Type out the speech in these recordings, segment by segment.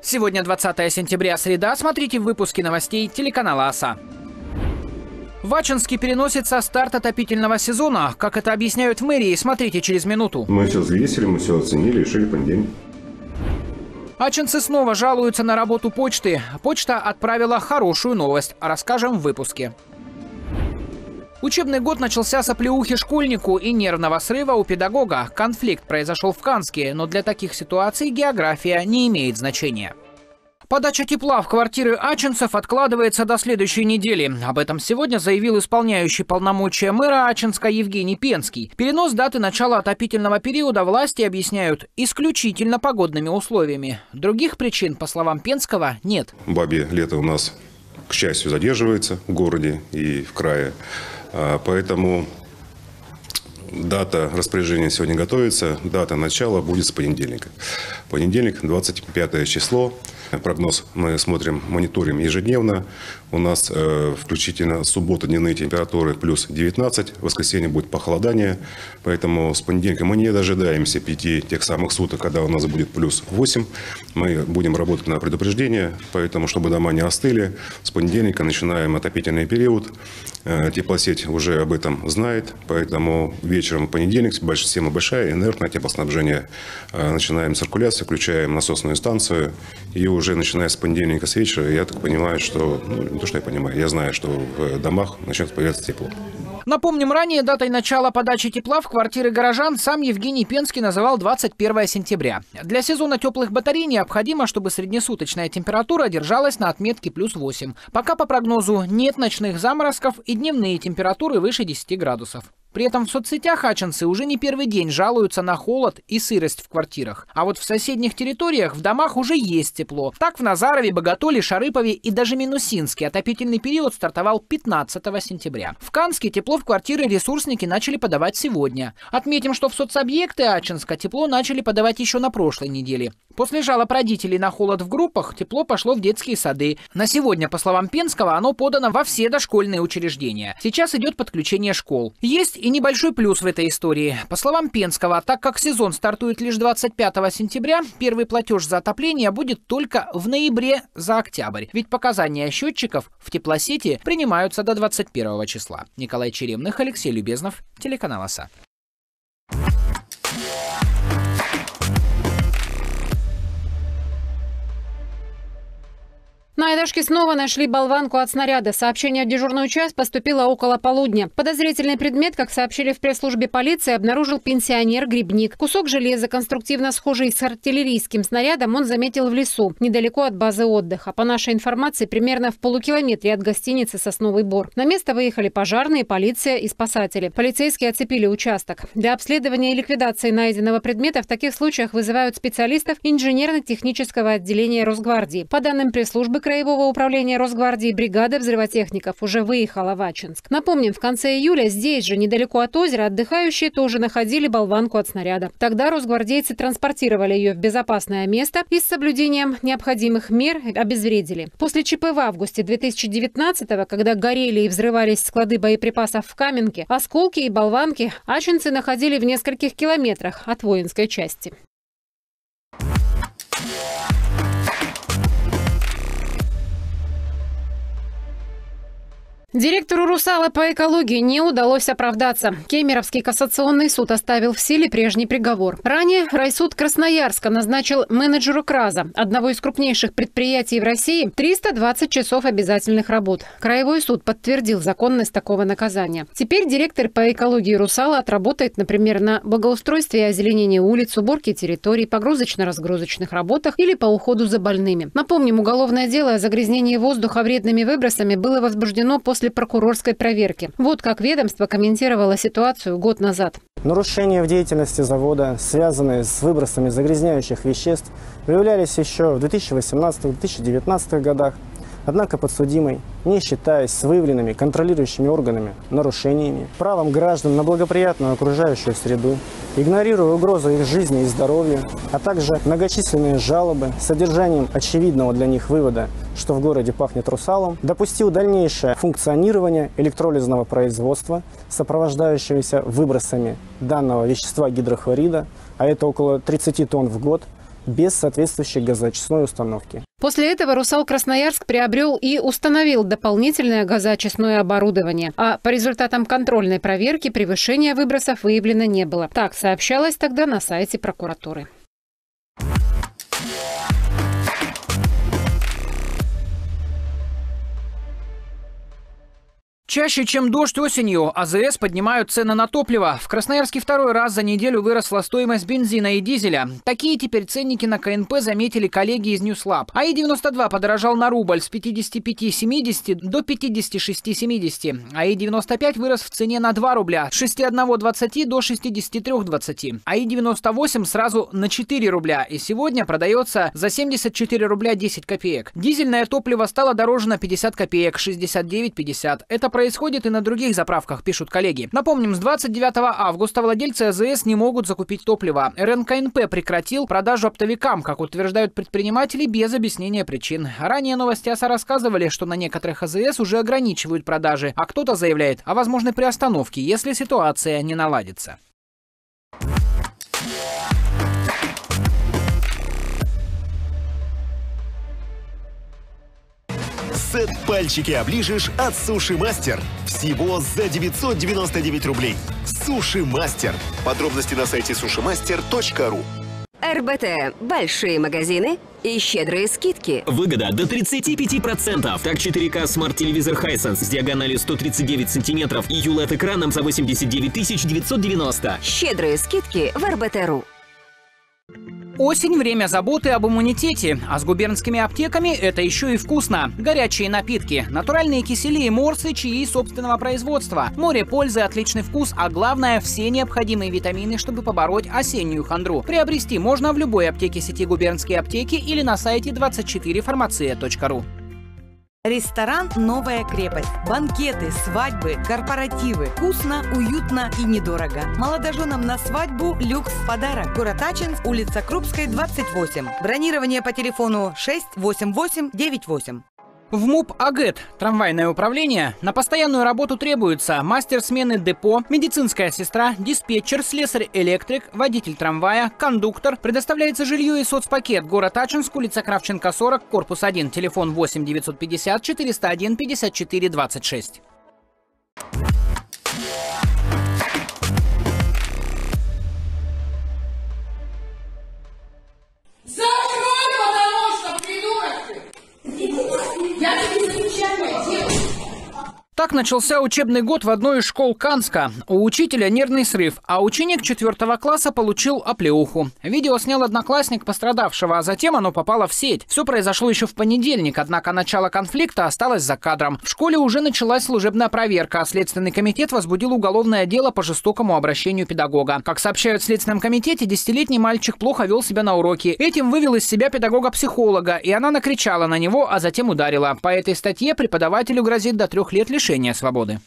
Сегодня 20 сентября, среда. Смотрите в выпуске новостей телеканала АСА. В Ачинске переносится старт отопительного сезона. Как это объясняют в мэрии, смотрите через минуту. Мы все взвесили, мы все оценили, решили понедельник. Ачинцы снова жалуются на работу почты. Почта отправила хорошую новость. Расскажем в выпуске. Учебный год начался с оплеухи школьнику и нервного срыва у педагога. Конфликт произошел в Канске, но для таких ситуаций география не имеет значения. Подача тепла в квартиры ачинцев откладывается до следующей недели. Об этом сегодня заявил исполняющий полномочия мэра Ачинска Евгений Пенский. Перенос даты начала отопительного периода власти объясняют исключительно погодными условиями. Других причин, по словам Пенского, нет. Бабье лето у нас, к счастью, задерживается в городе и в крае. Поэтому дата распоряжения сегодня готовится. Дата начала будет с понедельника. Понедельник, 25 число. Прогноз мы смотрим, мониторим ежедневно. У нас включительно суббота дневные температуры плюс 19. В воскресенье будет похолодание. Поэтому с понедельника мы не дожидаемся 5 тех самых суток, когда у нас будет плюс 8. Мы будем работать на предупреждение. Поэтому, чтобы дома не остыли, с понедельника начинаем отопительный период. Теплосеть уже об этом знает. Поэтому вечером в понедельник, система большая, инертное теплоснабжение. Начинаем циркуляцию, включаем насосную станцию. И уже начиная с понедельника с вечера, я так понимаю, что... не то, что я понимаю, я знаю, что в домах начнет появляться тепло. Напомним, ранее датой начала подачи тепла в квартиры горожан сам Евгений Пенский называл 21 сентября. Для сезона теплых батарей необходимо, чтобы среднесуточная температура держалась на отметке плюс 8. Пока по прогнозу нет ночных заморозков и дневные температуры выше 10 градусов. При этом в соцсетях ачинцы уже не первый день жалуются на холод и сырость в квартирах. А вот в соседних территориях в домах уже есть тепло. Так в Назарове, Боготоле, Шарыпове и даже Минусинске отопительный период стартовал 15 сентября. В Канске тепло в квартиры ресурсники начали подавать сегодня. Отметим, что в соцобъекты Ачинска тепло начали подавать еще на прошлой неделе. После жалоб родителей на холод в группах тепло пошло в детские сады. На сегодня, по словам Пенского, оно подано во все дошкольные учреждения. Сейчас идет подключение школ. Есть и небольшой плюс в этой истории. По словам Пенского, так как сезон стартует лишь 25 сентября, первый платеж за отопление будет только в ноябре за октябрь. Ведь показания счетчиков в теплосети принимаются до 21 числа. Николай Черемных, Алексей Любезнов, телеканал АСА. На Айдашке снова нашли болванку от снаряда. Сообщение в дежурную часть поступило около полудня. Подозрительный предмет, как сообщили в пресс-службе полиции, обнаружил пенсионер-грибник. Кусок железа, конструктивно схожий с артиллерийским снарядом, он заметил в лесу, недалеко от базы отдыха. По нашей информации, примерно в полукилометре от гостиницы «Сосновый Бор». На место выехали пожарные, полиция и спасатели. Полицейские оцепили участок. Для обследования и ликвидации найденного предмета в таких случаях вызывают специалистов инженерно-технического отделения Росгвардии. По данным пресс-службы Краевого управления Росгвардии, бригада взрывотехников уже выехала в Ачинск. Напомним, в конце июля здесь же, недалеко от озера, отдыхающие тоже находили болванку от снаряда. Тогда росгвардейцы транспортировали ее в безопасное место и с соблюдением необходимых мер обезвредили. После ЧП в августе 2019-го, когда горели и взрывались склады боеприпасов в Каменке, осколки и болванки ачинцы находили в нескольких километрах от воинской части. Директору «Русала» по экологии не удалось оправдаться. Кемеровский кассационный суд оставил в силе прежний приговор. Ранее райсуд Красноярска назначил менеджеру КРАЗа, одного из крупнейших предприятий в России, 320 часов обязательных работ. Краевой суд подтвердил законность такого наказания. Теперь директор по экологии «Русала» отработает, например, на благоустройстве и озеленении улиц, уборке территорий, погрузочно-разгрузочных работах или по уходу за больными. Напомним, уголовное дело о загрязнении воздуха вредными выбросами было возбуждено после прокурорской проверки. Вот как ведомство комментировало ситуацию год назад. Нарушения в деятельности завода, связанные с выбросами загрязняющих веществ, выявлялись еще в 2018-2019 годах. Однако подсудимый, не считаясь с выявленными контролирующими органами нарушениями, правом граждан на благоприятную окружающую среду, игнорируя угрозу их жизни и здоровью, а также многочисленные жалобы с содержанием очевидного для них вывода, что в городе пахнет русалом, допустил дальнейшее функционирование электролизного производства, сопровождающегося выбросами данного вещества гидрохлорида, а это около 30 тонн в год, без соответствующей газоочистной установки. После этого «Русал-Красноярск» приобрел и установил дополнительное газоочистное оборудование. А по результатам контрольной проверки превышения выбросов выявлено не было. Так сообщалось тогда на сайте прокуратуры. Чаще, чем дождь осенью, АЗС поднимают цены на топливо. В Красноярске второй раз за неделю выросла стоимость бензина и дизеля. Такие теперь ценники на КНП заметили коллеги из Ньюслаб. АИ-92 подорожал на рубль с 55,70 до 56,70. АИ-95 вырос в цене на 2 рубля с 61,20 до 63,20. АИ-98 сразу на 4 рубля и сегодня продается за 74 рубля 10 копеек. Дизельное топливо стало дороже на 50 копеек, 69,50. Это происходит и на других заправках, пишут коллеги. Напомним, с 29 августа владельцы АЗС не могут закупить топливо. РНКНП прекратил продажу оптовикам, как утверждают предприниматели, без объяснения причин. Ранее новости ОСА рассказывали, что на некоторых АЗС уже ограничивают продажи, а кто-то заявляет о возможной приостановке, если ситуация не наладится. Сет «Пальчики оближешь» от Суши Мастер. Всего за 999 рублей. Суши Мастер. Подробности на сайте sushimаster.ru. РБТ. Большие магазины и щедрые скидки. Выгода до 35%. Так 4К смарт-телевизор Hisense с диагональю 139 сантиметров и ULED-экраном за 89 990. Щедрые скидки в РБТ.ру. Осень – время заботы об иммунитете, а с губернскими аптеками это еще и вкусно. Горячие напитки, натуральные кисели и морсы, чаи собственного производства. Море пользы, отличный вкус, а главное – все необходимые витамины, чтобы побороть осеннюю хандру. Приобрести можно в любой аптеке сети «Губернские аптеки» или на сайте 24farmacia.ru. Ресторан «Новая крепость». Банкеты, свадьбы, корпоративы. Вкусно, уютно и недорого. Молодоженам на свадьбу люкс в подарок. Город Ачинск, улица Крупской, 28. Бронирование по телефону 68898. В МУП «Агет» трамвайное управление на постоянную работу требуется мастер смены депо, медицинская сестра, диспетчер, слесарь-электрик, водитель трамвая, кондуктор. Предоставляется жилье и соцпакет. Город Ачинск, улица Кравченко, 40, корпус 1, телефон 8 950 401 54 26. Так начался учебный год в одной из школ Канска. У учителя нервный срыв, а ученик 4 класса получил оплеуху. Видео снял одноклассник пострадавшего, а затем оно попало в сеть. Все произошло еще в понедельник, однако начало конфликта осталось за кадром. В школе уже началась служебная проверка, а Следственный комитет возбудил уголовное дело по жестокому обращению педагога. Как сообщают в Следственном комитете, 10-летний мальчик плохо вел себя на уроке. Этим вывел из себя педагога-психолога, и она накричала на него, а затем ударила. По этой статье преподавателю грозит до 3 лет лишения свободы.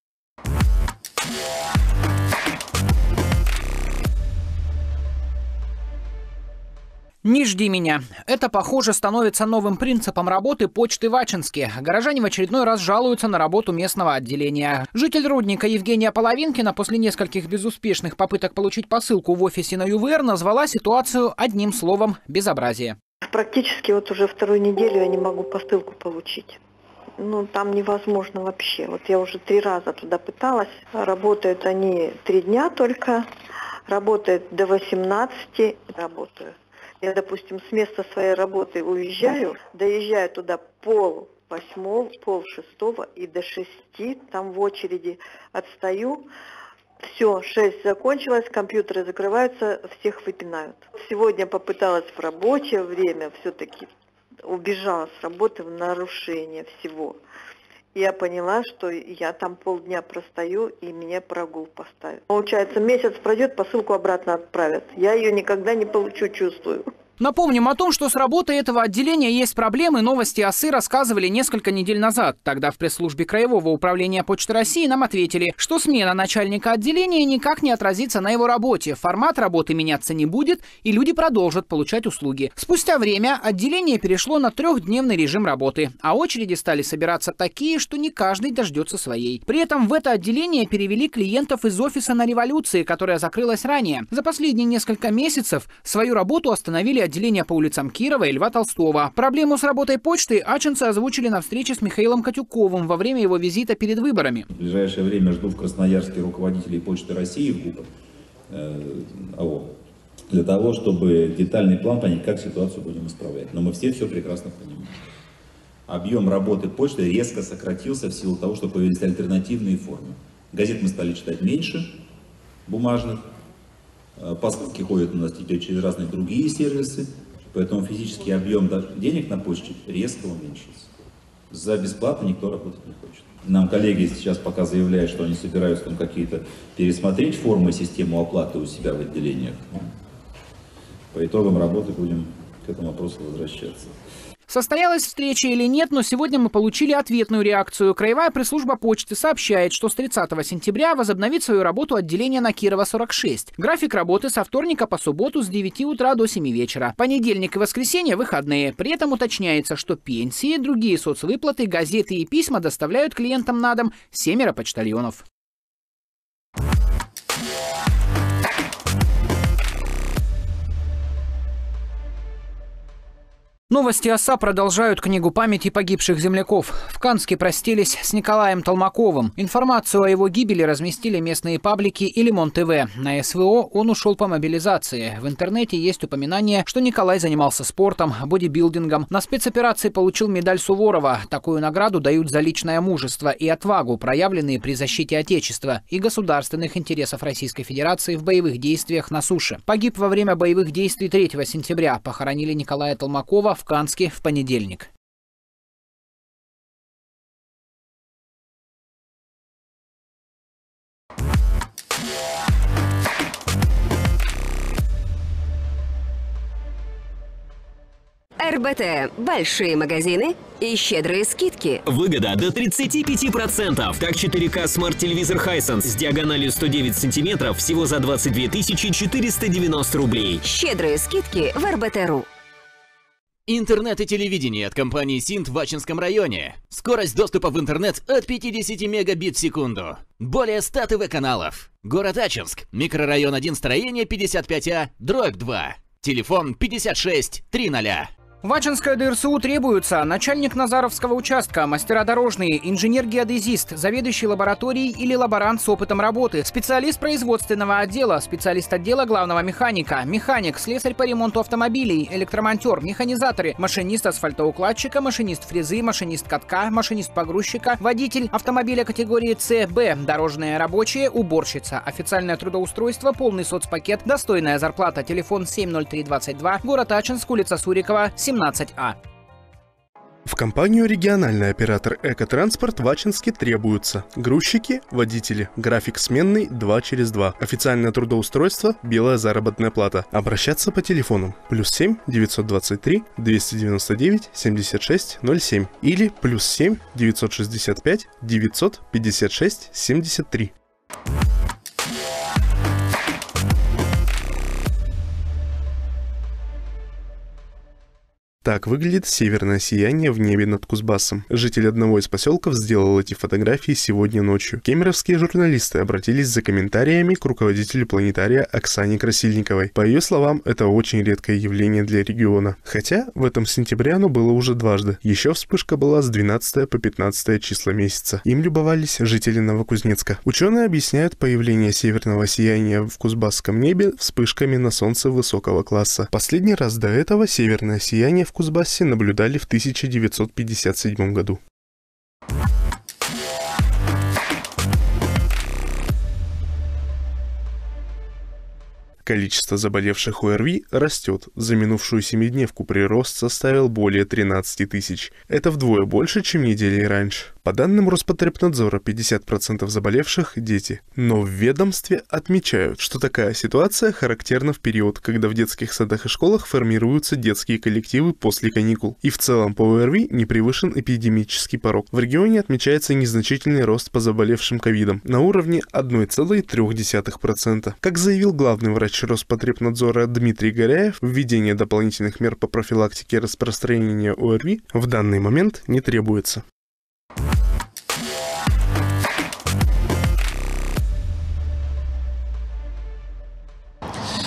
Не жди меня. Это, похоже, становится новым принципом работы почты в Ачинске. Горожане в очередной раз жалуются на работу местного отделения. Житель Рудника Евгения Половинкина после нескольких безуспешных попыток получить посылку в офисе на ЮВР назвала ситуацию одним словом – безобразие. Практически вот уже 2-ю неделю я не могу посылку получить. Ну, там невозможно вообще. Вот я уже 3 раза туда пыталась. Работают они 3 дня только. Работают до 18. Работаю. Я, допустим, с места своей работы уезжаю, доезжаю туда 7:30, 7:30 и до 6 там в очереди отстаю. Все, 6 закончилось, компьютеры закрываются, всех выпинают. Сегодня попыталась в рабочее время все-таки. Убежала с работы в нарушение всего. Я поняла, что я там полдня простою, и мне прогул поставят. Получается, месяц пройдет, посылку обратно отправят. Я ее никогда не получу, чувствую. Напомним о том, что с работой этого отделения есть проблемы. Новости ОСы рассказывали несколько недель назад. Тогда в пресс-службе Краевого управления Почты России нам ответили, что смена начальника отделения никак не отразится на его работе. Формат работы меняться не будет, и люди продолжат получать услуги. Спустя время отделение перешло на 3-дневный режим работы, а очереди стали собираться такие, что не каждый дождется своей. При этом в это отделение перевели клиентов из офиса на Революции, которая закрылась ранее. За последние несколько месяцев свою работу остановили отделения по улицам Кирова и Льва Толстого. Проблему с работой почты ачинцы озвучили на встрече с Михаилом Катюковым во время его визита перед выборами. В ближайшее время жду в Красноярске руководителей Почты России в ГУП для того, чтобы детальный план понять, как ситуацию будем исправлять. Но мы все прекрасно понимаем. Объем работы почты резко сократился в силу того, что появились альтернативные формы. Газет мы стали читать меньше, бумажных. Посылки ходят у нас теперь через разные другие сервисы, поэтому физический объем денег на почте резко уменьшился. За бесплатно никто работать не хочет. Нам коллеги сейчас пока заявляют, что они собираются там какие-то пересмотреть формы и систему оплаты у себя в отделениях. По итогам работы будем к этому вопросу возвращаться. Состоялась встреча или нет, но сегодня мы получили ответную реакцию. Краевая пресс-служба почты сообщает, что с 30 сентября возобновит свою работу отделение на Кирова 46. График работы со вторника по субботу с 9 утра до 7 вечера. Понедельник и воскресенье – выходные. При этом уточняется, что пенсии, другие соцвыплаты, газеты и письма доставляют клиентам на дом 7 почтальонов. Новости ОСА продолжают книгу памяти погибших земляков. В Канске простились с Николаем Толмаковым. Информацию о его гибели разместили местные паблики и Лимон ТВ. На СВО он ушел по мобилизации. В интернете есть упоминание, что Николай занимался спортом, бодибилдингом. На спецоперации получил медаль Суворова. Такую награду дают за личное мужество и отвагу, проявленные при защите Отечества и государственных интересов Российской Федерации в боевых действиях на суше. Погиб во время боевых действий 3 сентября. Похоронили Николая Толмакова в Канске в понедельник. РБТ. Большие магазины и щедрые скидки. Выгода до 35%. Так 4К смарт-телевизор Hisense с диагональю 109 сантиметров всего за 22 490 рублей. Щедрые скидки в РБТ.ру. Интернет и телевидение от компании Синт в Ачинском районе. Скорость доступа в интернет от 50 мегабит в секунду. Более 100 ТВ-каналов. Город Ачинск. Микрорайон 1, строение 55А, дробь 2. Телефон 56 300. В Ачинское ДРСУ требуются начальник Назаровского участка, мастера дорожные, инженер-геодезист, заведующий лабораторией или лаборант с опытом работы, специалист производственного отдела, специалист отдела главного механика, механик, слесарь по ремонту автомобилей, электромонтер, механизаторы, машинист асфальтоукладчика, машинист фрезы, машинист катка, машинист погрузчика, водитель автомобиля категории С, Б, дорожные рабочие, уборщица, официальное трудоустройство, полный соцпакет, достойная зарплата, телефон 70322, город Ачинск, улица Сурикова, 17А. В компанию «Региональный оператор Экотранспорт» в Ачинске требуются грузчики, водители, график сменный 2 через 2, официальное трудоустройство, белая заработная плата. Обращаться по телефону +7 923 299 76 07 или +7 965 956 73. Так выглядит северное сияние в небе над Кузбассом. Житель одного из поселков сделал эти фотографии сегодня ночью. Кемеровские журналисты обратились за комментариями к руководителю планетария Оксане Красильниковой. По ее словам, это очень редкое явление для региона. Хотя в этом сентябре оно было уже дважды. Еще вспышка была с 12 по 15 числа месяца. Им любовались жители Новокузнецка. Ученые объясняют появление северного сияния в кузбасском небе вспышками на солнце высокого класса. Последний раз до этого северное сияние в Кузбассе наблюдали в 1957 году. Количество заболевших ОРВИ растет. За минувшую семидневку прирост составил более 13 тысяч. Это вдвое больше, чем недели раньше. По данным Роспотребнадзора, 50% заболевших – дети. Но в ведомстве отмечают, что такая ситуация характерна в период, когда в детских садах и школах формируются детские коллективы после каникул. И в целом по ОРВИ не превышен эпидемический порог. В регионе отмечается незначительный рост по заболевшим ковидом на уровне 1,3%. Как заявил главный врач Роспотребнадзора Дмитрий Горяев, введение дополнительных мер по профилактике распространения ОРВИ в данный момент не требуется.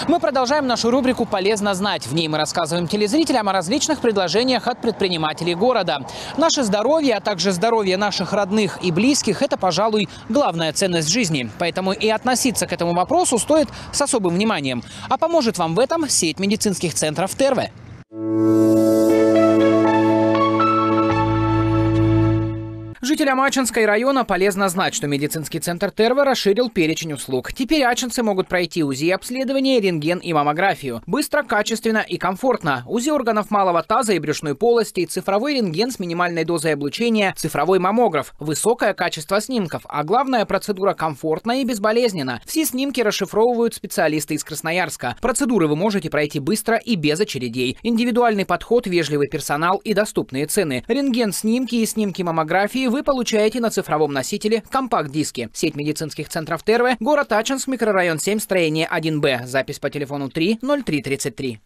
Мы продолжаем нашу рубрику «Полезно знать». В ней мы рассказываем телезрителям о различных предложениях от предпринимателей города. Наше здоровье, а также здоровье наших родных и близких – это, пожалуй, главная ценность жизни. Поэтому и относиться к этому вопросу стоит с особым вниманием. А поможет вам в этом сеть медицинских центров Терве. Жителям Ачинска района полезно знать, что медицинский центр Терве расширил перечень услуг. Теперь ачинцы могут пройти УЗИ-обследование, рентген и маммографию. Быстро, качественно и комфортно. УЗИ органов малого таза и брюшной полости, цифровой рентген с минимальной дозой облучения, цифровой маммограф, высокое качество снимков, а главное, процедура комфортна и безболезненна. Все снимки расшифровывают специалисты из Красноярска. Процедуры вы можете пройти быстро и без очередей. Индивидуальный подход, вежливый персонал и доступные цены. Рентген-снимки и снимки маммографии вы получаете на цифровом носителе компакт-диске. Сеть медицинских центров Терве, город Ачинск, микрорайон 7, строение 1Б. Запись по телефону 3 03 33.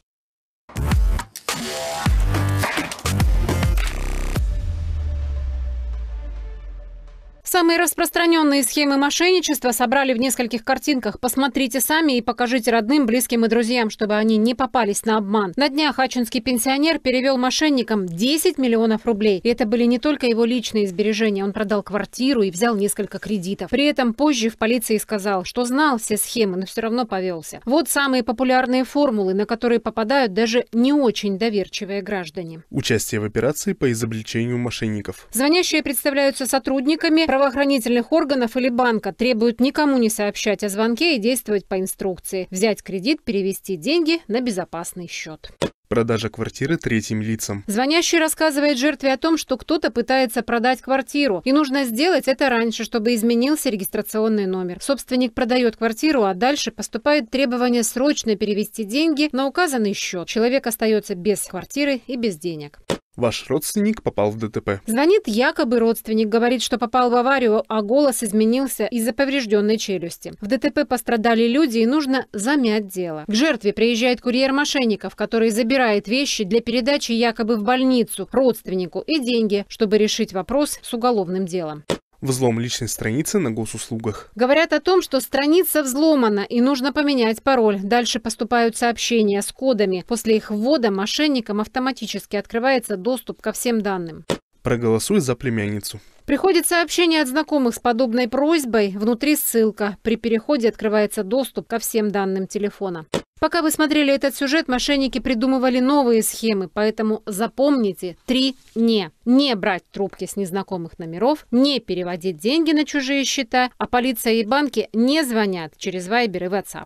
Самые распространенные схемы мошенничества собрали в нескольких картинках. Посмотрите сами и покажите родным, близким и друзьям, чтобы они не попались на обман. На днях ачинский пенсионер перевел мошенникам 10 миллионов рублей. И это были не только его личные сбережения. Он продал квартиру и взял несколько кредитов. При этом позже в полиции сказал, что знал все схемы, но все равно повелся. Вот самые популярные формулы, на которые попадают даже не очень доверчивые граждане. Участие в операции по изобличению мошенников. Звонящие представляются сотрудниками правоохранительных органов или банка, требуют никому не сообщать о звонке и действовать по инструкции. Взять кредит, перевести деньги на безопасный счет. Продажа квартиры третьим лицам. Звонящий рассказывает жертве о том, что кто-то пытается продать квартиру. И нужно сделать это раньше, чтобы изменился регистрационный номер. Собственник продает квартиру, а дальше поступает требование срочно перевести деньги на указанный счет. Человек остается без квартиры и без денег. Ваш родственник попал в ДТП. Звонит якобы родственник, говорит, что попал в аварию, а голос изменился из-за поврежденной челюсти. В ДТП пострадали люди, и нужно замять дело. К жертве приезжает курьер мошенников, который забирает вещи для передачи якобы в больницу родственнику и деньги, чтобы решить вопрос с уголовным делом. Взлом личной страницы на госуслугах. Говорят о том, что страница взломана и нужно поменять пароль. Дальше поступают сообщения с кодами. После их ввода мошенникам автоматически открывается доступ ко всем данным. Проголосуй за племянницу. Приходит сообщение от знакомых с подобной просьбой. Внутри ссылка. При переходе открывается доступ ко всем данным телефона. Пока вы смотрели этот сюжет, мошенники придумывали новые схемы, поэтому запомните 3 «не». Не брать трубки с незнакомых номеров, не переводить деньги на чужие счета, а полиция и банки не звонят через Viber и WhatsApp.